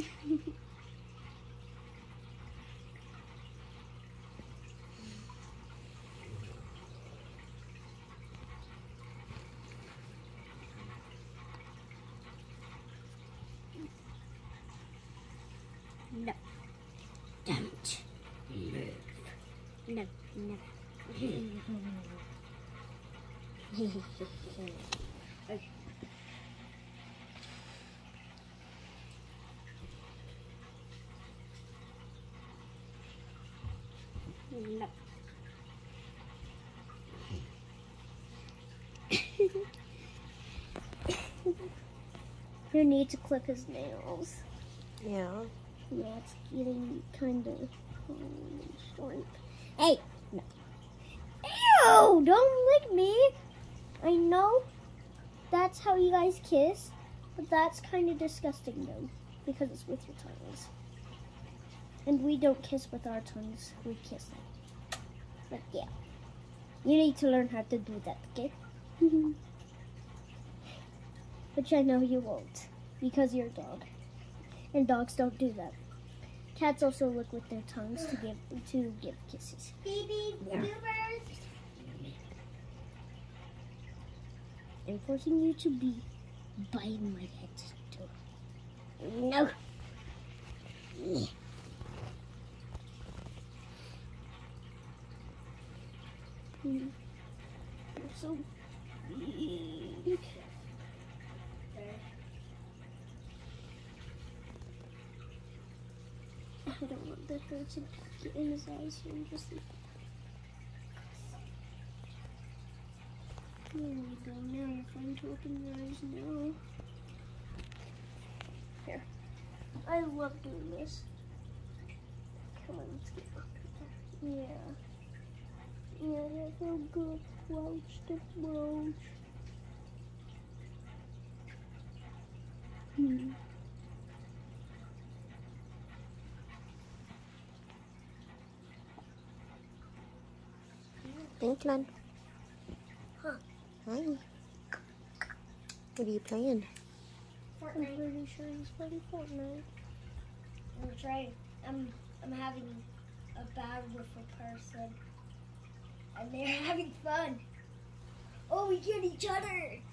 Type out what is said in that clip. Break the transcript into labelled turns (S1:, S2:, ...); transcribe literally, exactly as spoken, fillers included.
S1: No. Don't move. No, no. Okay. No. You need to clip his nails.
S2: Yeah.
S1: Yeah, it's getting kind of short. Hey! No. Ew! Don't lick me! I know that's how you guys kiss, but that's kind of disgusting though, because it's with your tongues. And we don't kiss with our tongues, we kiss them. But yeah, you need to learn how to do that, okay? Which I know you won't, because you're a dog. And dogs don't do that. Cats also lick with their tongues to give to give kisses.
S3: Baby,
S1: Yeah.
S3: bloopers.
S1: I'm forcing you to be biting my head too. No. Yeah. You're so big. I don't want the hurt to get in his eyes, so I'm just like, there we go. Now you're fine to open your eyes now. Here. I love doing this. Come on, let's get up here. Yeah. Yeah, that felt good. Crouch to crouch. Hmm.
S2: Inkland.
S3: Huh.
S2: Hi. What are you playing?
S1: I'm
S3: Fortnite.
S1: pretty sure he's playing Fortnite.
S3: I'm trying. I'm I'm having a bad with a person, and they're having fun. Oh, we get each other.